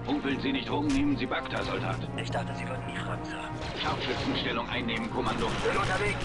Humpeln Sie nicht rum, nehmen Sie Bacta, Soldat. Ich dachte, Sie würden nie fragen, Sir. Scharfschützenstellung einnehmen, Kommando. Bin unterwegs.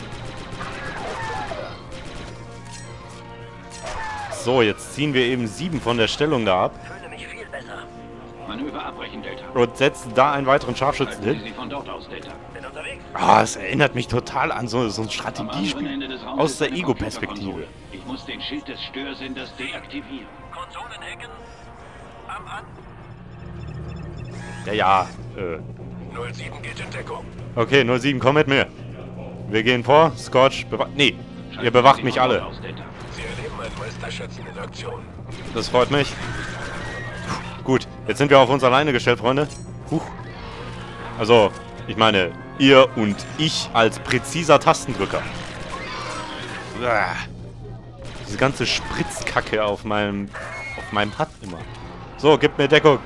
So, jetzt ziehen wir eben 7 von der Stellung da ab. Fühle mich viel besser. Manöver abbrechen, Delta. Und setzen da einen weiteren Scharfschützen Halten Sie hin. sie von dort aus, Delta. Bin unterwegs. Ah, es erinnert mich total an so ein Am Strategiespiel anderen Ende des Raums aus ist der eine Ego-Perspektive. Computerkonsole. Ich muss den Schild des Störsenders deaktivieren. Konsolen hacken. An. Ja. 07 geht in Deckung. Okay, 07, komm mit mir. Wir gehen vor. Scorch, nee, ihr bewacht mich alle. Sie erleben einen Meisterschützen in Aktion. Das freut mich. Gut, jetzt sind wir auf uns alleine gestellt, Freunde. Huch. Also, ich meine, ihr und ich als präziser Tastendrücker. Uah. Diese ganze Spritzkacke auf meinem HUD immer. So, gib mir Deckung.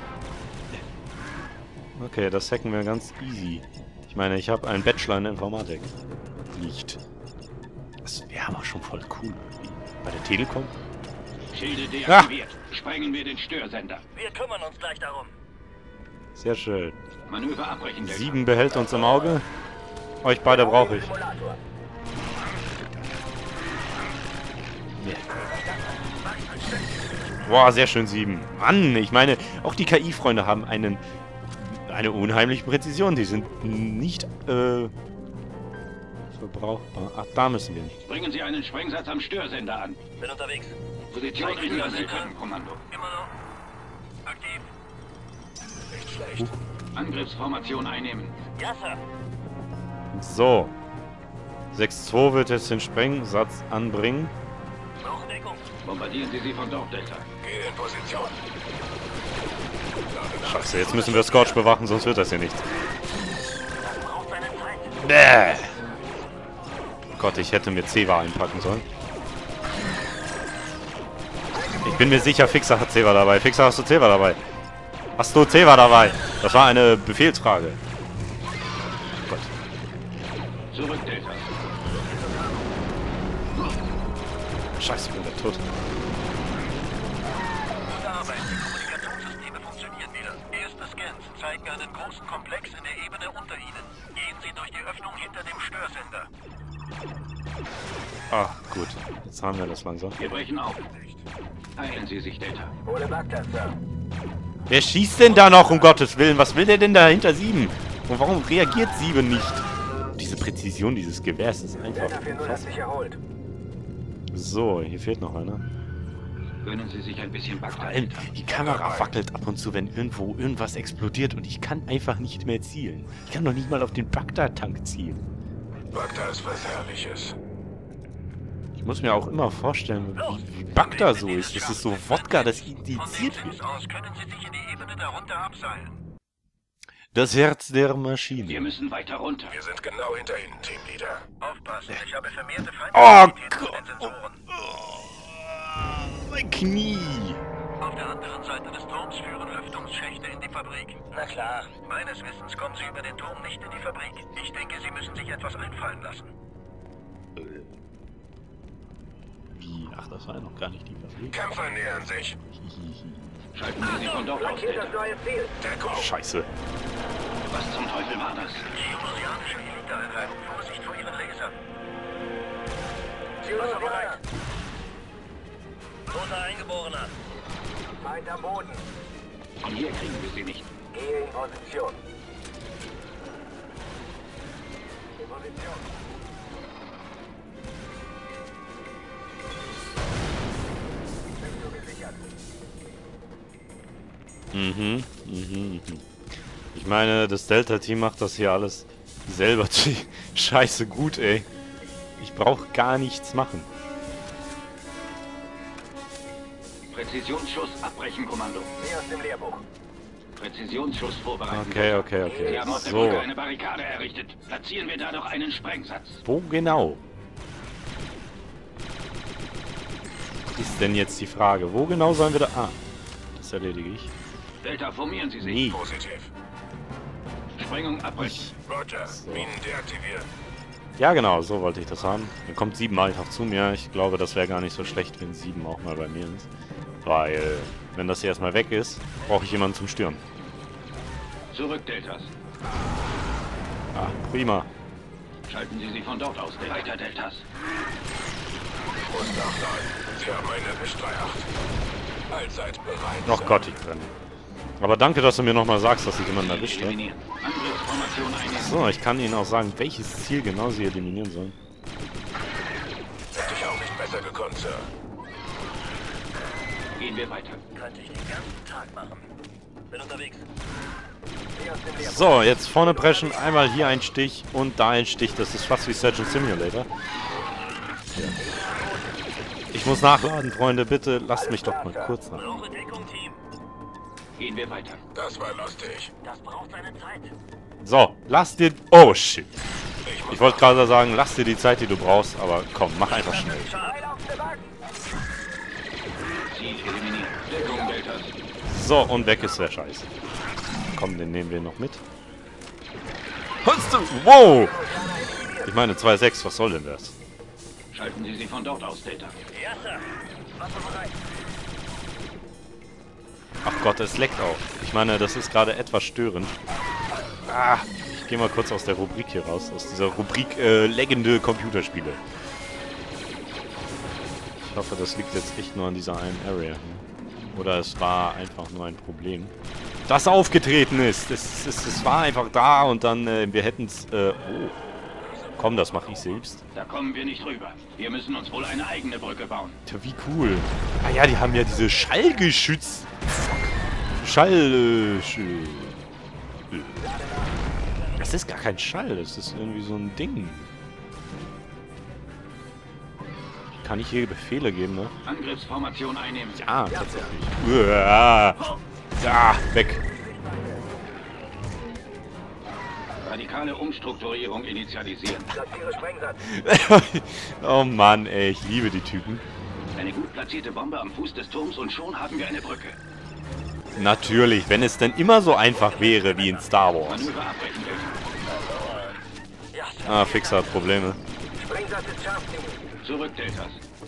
Okay, das hacken wir ganz easy. Ich meine, ich habe einen Bachelor in Informatik. Nicht. Das wäre aber schon voll cool. Bei der Telekom? Schilde deaktiviert. Sprengen wir den Störsender. Wir kümmern uns gleich darum. Sehr schön. Manöver abbrechen, Delta. 7 behält uns im Auge. Euch beide brauche ich. Simulator. Boah, sehr schön 7. Mann, ich meine, auch die KI-Freunde haben eine unheimliche Präzision. Die sind nicht verbrauchbar. Ach, da müssen wir nicht. Bringen Sie einen Sprengsatz am Störsender an. Bin unterwegs. Position ändern Sie können, Kommando. Immer noch. Aktiv. Nicht schlecht. Angriffsformation einnehmen. Ja, Sir. So. 6-2 wird jetzt den Sprengsatz anbringen. Brauchen Deckung. Bombardieren Sie sie von dort, Delta. Gehe in Position. Scheiße, jetzt müssen wir Scorch bewachen, sonst wird das hier nichts. Das braucht seine Zeit. Bäh. Gott, ich hätte mir Ceva einpacken sollen. Ich bin mir sicher, Fixer hat Ceva dabei. Fixer, hast du Ceva dabei? Hast du Ceva dabei? Das war eine Befehlsfrage. Oh Gott. Zurück, Delta. Scheiße, ich bin gleich tot. Gute Arbeit. Die Kommunikationssysteme funktionieren wieder. Erste Scans zeigen einen großen Komplex in der Ebene unter Ihnen. Gehen Sie durch die Öffnung hinter dem Störsender. Ah, gut. Jetzt haben wir das langsam. Wir brechen auf. Heilen Sie sich, Delta. Hole Bagdad, Sir. Wer schießt denn da noch, um Gottes Willen? Was will der denn da hinter 7? Und warum reagiert 7 nicht? Diese Präzision dieses Gewehrs ist einfach krass. sich erholt. So, hier fehlt noch einer. Gönnen Sie sich ein bisschen Vor Bagdad, allem, Delta. die Kamera wackelt ab und zu, wenn irgendwo irgendwas explodiert und ich kann einfach nicht mehr zielen. Ich kann doch nicht mal auf den Bagdad-Tank zielen. Bagdad ist was Herrliches. Ich muss mir auch immer vorstellen, wie Bagdad so ist. Das ist so Wodka, das indiziert wird. aus können Sie sich in die Ebene darunter abseilen. Das Herz der Wir Maschine. müssen weiter runter. Wir sind genau hinter Ihnen, Teamleader. Aufpassen, ich habe vermehrte Oh Feindaktivität Gott. von den Sensoren. Mein Knie. Auf der anderen Seite des Turms führen Lüftungsschächte in die Fabrik. Na klar. Meines Wissens kommen Sie über den Turm nicht in die Fabrik. Ich denke, Sie müssen sich etwas einfallen lassen. Wie? Ach, das war ja noch gar nicht die Fabrik. Kämpfer nähern sich. Schalten Sie sie von dort aus, Delta. neue Ziel. Deckung. Scheiße. Was zum Teufel war das? Georgianische Eliteeinheit. Vorsicht vor Ihren Lasern. Wasser bereit. Toter Eingeborener. Feind am Boden. Von hier kriegen wir sie nicht. Gehe in Position. In Position. Sektor gesichert. Ich meine, das Delta-Team macht das hier alles selber scheiße gut, ey. Ich brauche gar nichts machen. Präzisionsschuss abbrechen, Kommando. Wie aus dem Lehrbuch. Präzisionsschuss vorbereiten. Okay. Sie haben auf der So, Brücke eine Barrikade errichtet. Platzieren wir da doch einen Sprengsatz. wo genau? Ist denn jetzt die Frage, wo genau sollen wir da... Ah, das erledige ich. Delta, formieren Sie sich. Nee, Positiv. Sprengung abbrechen. Roger. So. Minen deaktiviert. Ja, genau, so wollte ich das haben. Dann kommt 7 einfach zu mir. Ich glaube, das wäre gar nicht so schlecht, wenn 7 auch mal bei mir ist. Weil, wenn das hier erstmal weg ist, brauche ich jemanden zum Stören. Zurück, Deltas. Ah, prima. Schalten Sie sie von dort aus. Weiter, Deltas. Ich muss nachladen. Sie haben einen erwischt, 3-8. Allzeit bereit. Ach Gott, ich brenne. Aber danke, dass du mir nochmal sagst, dass ich jemanden erwischt habe. Eliminieren. Angriffsformation einnehmen. So, ich kann Ihnen auch sagen, welches Ziel genau Sie eliminieren sollen. Hätte ich auch nicht besser gekonnt, Sir. Gehen wir weiter. Könnte ich den ganzen Tag machen. Bin unterwegs. So, jetzt vorne preschen, einmal hier ein Stich und da ein Stich. Das ist fast wie Surgeon Simulator. Ich muss nachladen, Freunde. Bitte lasst mich doch mal kurz nach. Brauche Deckung, Team. Gehen wir weiter. Das war lustig. Das braucht seine Zeit. So, lass dir... Oh, shit. Ich wollte gerade sagen, lass dir die Zeit, die du brauchst, aber komm, mach einfach schnell. Ziel eliminieren. Deckung, Deltas. So, und weg ist der Scheiß. Komm, den nehmen wir noch mit. Wow! Ich meine, 2,6, was soll denn das? Schalten Sie sie von dort aus, Delta. Ja, Sir. Wasser bereit. Ach Gott, es leckt auch. Ich meine, das ist gerade etwas störend. Ah, ich gehe mal kurz aus der Rubrik hier raus. Aus dieser Rubrik leckende Computerspiele. Ich hoffe, das liegt jetzt echt nur an dieser einen Area. Oder es war einfach nur ein Problem, das aufgetreten ist. Es war einfach da und dann, wir hätten es... oh. Komm, das mache ich selbst. Da kommen wir nicht rüber. Wir müssen uns wohl eine eigene Brücke bauen. Tja, wie cool. Ah ja, die haben ja diese Schallgeschütz... Das ist gar kein Schall, das ist irgendwie so ein Ding. Kann ich hier Befehle geben, ne? Angriffsformation einnehmen. Ja, tatsächlich. Uah. Ja, weg. Radikale Umstrukturierung initialisieren. Oh Mann, ey, ich liebe die Typen. Eine gut platzierte Bombe am Fuß des Turms und schon haben wir eine Brücke. Natürlich, wenn es denn immer so einfach wäre wie in Star Wars. Manöver abbrechen, Delta. Ah, Fixer hat Probleme. Zurück, Deltas.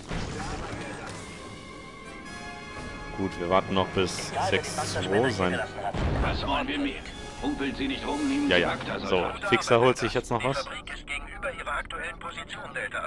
Gut, wir warten noch bis 6:2 sein. Was wollen wir mehr? Humpeln Sie nicht rum, nehmen Ja, Sie ja. Akta, So, Soldat. Fixer holt sich jetzt noch Die was. Fabrik ist gegenüber ihrer aktuellen Position, Deltas.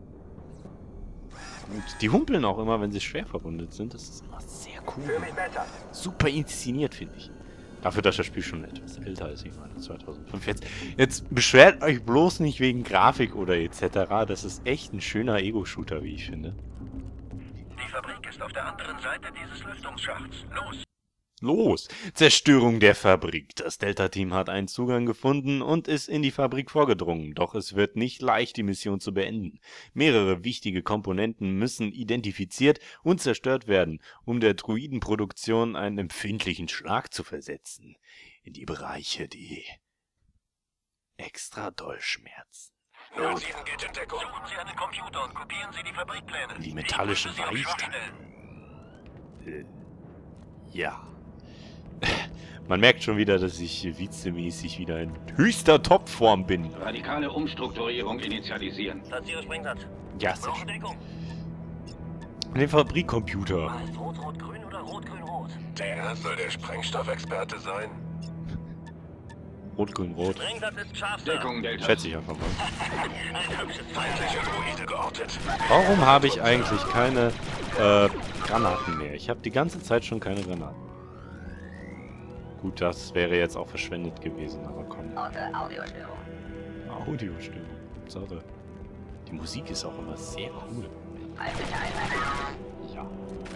Und die humpeln auch immer, wenn sie schwer verwundet sind. Das ist immer sehr cool. Super inszeniert, finde ich. Dafür, dass das Spiel schon etwas älter ist. Ich meine, 2005. Jetzt beschwert euch bloß nicht wegen Grafik oder etc. Das ist echt ein schöner Ego-Shooter, wie ich finde. Die Fabrik ist auf der anderen Seite dieses Lüftungsschachts. Los! Los! Zerstörung der Fabrik. Das Delta-Team hat einen Zugang gefunden und ist in die Fabrik vorgedrungen. Doch es wird nicht leicht, die Mission zu beenden. Mehrere wichtige Komponenten müssen identifiziert und zerstört werden, um der Druidenproduktion einen empfindlichen Schlag zu versetzen. In die Bereiche, die extra doll schmerzen. 07 geht in Deckung. Suchen Sie einen Computer und kopieren Sie die Fabrikpläne. Die metallischen Ich prüfe sie auf Weichteilen. Ja. Man merkt schon wieder, dass ich vizemäßig wieder in höchster Topform bin. Radikale Umstrukturierung initialisieren. Platziere Springsatz. Ja, Brauche Deckung. den Fabrikcomputer. Heißt rot, rot, grün oder rot, grün, rot? Der soll der Sprengstoffexperte sein. Rot, grün, rot. Springsatz ist scharf, Sir. Deckung, Deltas. Schätze ich einfach mal. Ein hübsches feindliche Druide geortet. Warum habe ich eigentlich keine Granaten mehr? Ich habe die ganze Zeit schon keine Granaten. Gut, das wäre jetzt auch verschwendet gewesen, aber komm. Audiostörung. Sache. Die Musik ist auch immer sehr cool. Ja.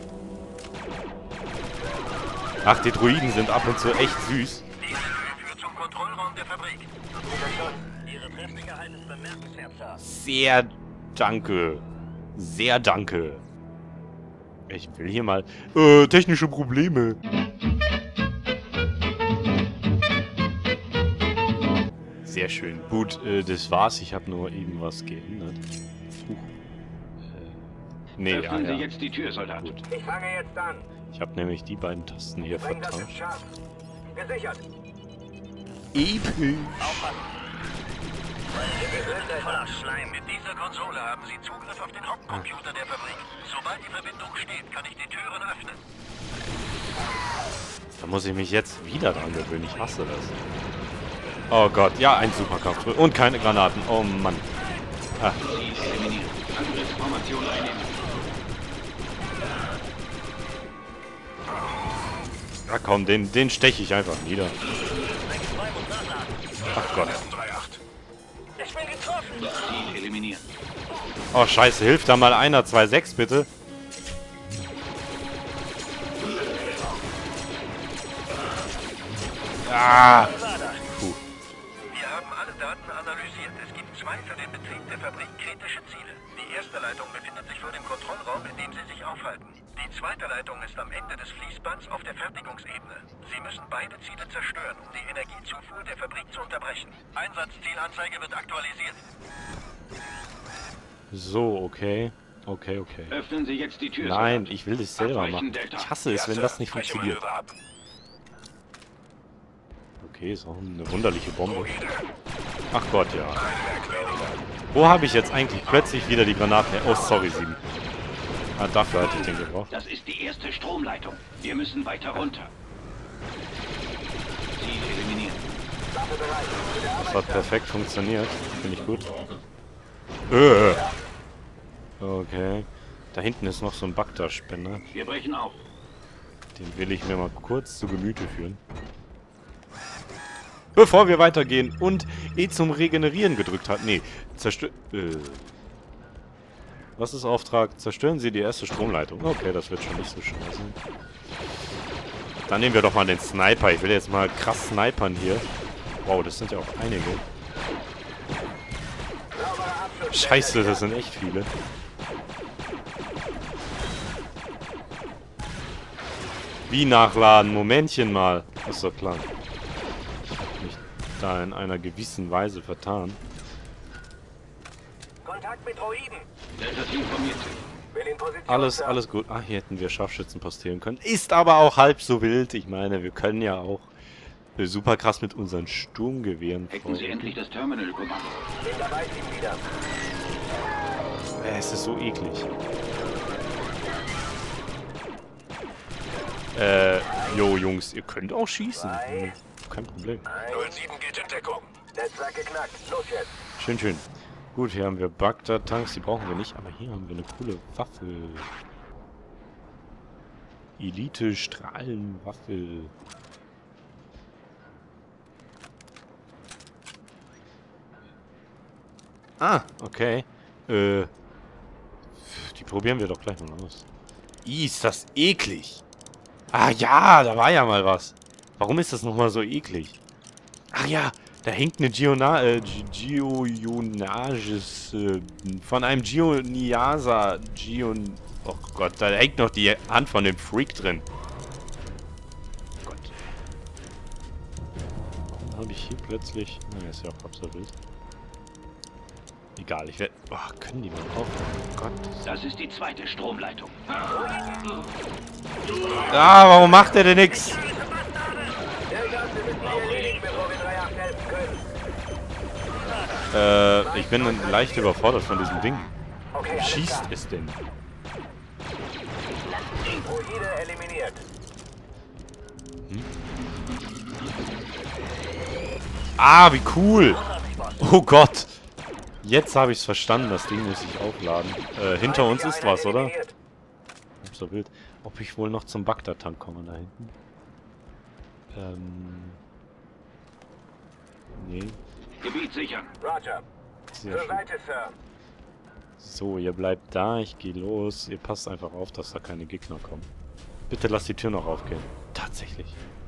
Ach, die Druiden sind ab und zu echt süß. Diese Tür führt zum Kontrollraum der Fabrik. Ihre Treffsicherheit ist bemerkenswert, Sir. Sehr danke. Sehr danke. Ich will hier mal... technische Probleme. Sehr schön. Gut, das war's. Ich habe nur eben was geändert. Nee, ja, Öffnen Sie ja. jetzt die Tür, Soldat. Gut. Ich fange jetzt an. Ich habe nämlich die beiden Tasten hier Springsatz ist vertauscht. scharf. Gesichert. Episch. Aufpassen. Voller Schleim. Mit dieser Konsole haben Sie Zugriff auf den Hauptcomputer der Fabrik. Sobald die Verbindung steht, kann ich die Türen öffnen. Da muss ich mich jetzt wieder dran gewöhnen. Ich hasse das. Oh Gott, ja, ein Superkraft. Und keine Granaten. Oh Mann. Ah. Angriffsformation einnehmen. Ja komm, den steche ich einfach nieder. Ach Gott. Ich bin getroffen. Ziel eliminieren. Oh scheiße, hilft da mal einer 2-6 bitte. Ah! Puh. Wir haben alle Daten analysiert. Es gibt zwei für den Betrieb der Fabrik kritische Ziele. Die erste Leitung befindet sich vor dem Kontrollraum, in dem Sie sich aufhalten. Die zweite Leitung ist am Ende des Fließbands auf der Fertigungsebene. Sie müssen beide Ziele zerstören, um die Energiezufuhr der Fabrik zu unterbrechen. Einsatzzielanzeige wird aktualisiert. So, okay. Okay. Öffnen Sie jetzt die Tür. Nein, Soldat. ich will das selber Abweichen, machen. Delta. Ich hasse es, wenn das nicht funktioniert. Okay, ist auch eine wunderliche Bombe. Ach Gott, ja. Wo habe ich jetzt eigentlich plötzlich wieder die Granaten her? Oh, sorry, 7. Ah, dafür hatte ich den gebraucht. Das ist die erste Stromleitung. Wir müssen weiter runter. Ziel eliminieren. Das hat perfekt funktioniert. Finde ich gut. Okay. Da hinten ist noch so ein Bagdad-Spender. Wir brechen auf. Den will ich mir mal kurz zu Gemüte führen. Bevor wir weitergehen und zum Regenerieren gedrückt hat. Nee, was ist Auftrag? Zerstören Sie die erste Stromleitung. Okay, das wird schon nicht so schwer sein. Dann nehmen wir doch mal den Sniper. Ich will jetzt mal krass snipern hier. Wow, das sind ja auch einige. Scheiße, das sind echt viele. Wie nachladen? Momentchen mal. Was ist der Plan? Ich hab mich da in einer gewissen Weise vertan. Kontakt mit Droiden. Delta-Team formiert sich. Will in Position. Alles gut. Ah, hier hätten wir Scharfschützen postieren können. Ist aber auch halb so wild. Ich meine, wir können ja auch super krass mit unseren Sturmgewehren Hacken Sie endlich das Terminal-Kommando. Bin dabei, Team wieder. Es ist so eklig. Jo, Jungs, ihr könnt auch schießen. Kein Problem. 07 geht in Deckung. Netzwerk geknackt. Los jetzt. Schön. Gut, hier haben wir Bagdad-Tanks, die brauchen wir nicht, aber hier haben wir eine coole Waffe. Elite-Strahlenwaffe. Ah, okay. Die probieren wir doch gleich mal aus. Ist das eklig. Ah ja, da war ja mal was. Warum ist das nochmal so eklig? Ach ja, da hängt eine Geoionages von einem Geoniasa. Oh Gott, da hängt noch die Hand von dem Freak drin. Gott. Warum habe ich hier plötzlich... Naja, ist ja auch absolut. Egal, ich werde... Oh, können die mal aufhören? Oh Gott. Das ist die zweite Stromleitung. Ah, warum macht er denn nichts? Ich bin leicht überfordert von diesem Ding. Wie schießt es denn? Ah, wie cool! Oh Gott! Jetzt habe ich es verstanden, das Ding muss ich aufladen. Hinter uns ist was, oder? So wild. Ob ich wohl noch zum Bagdad-Tank komme da hinten? Nee. Gebiet sichern. Roger. Sehr schön. So, ihr bleibt da, ich gehe los. Ihr passt einfach auf, dass da keine Gegner kommen. Bitte lasst die Tür noch aufgehen. Tatsächlich.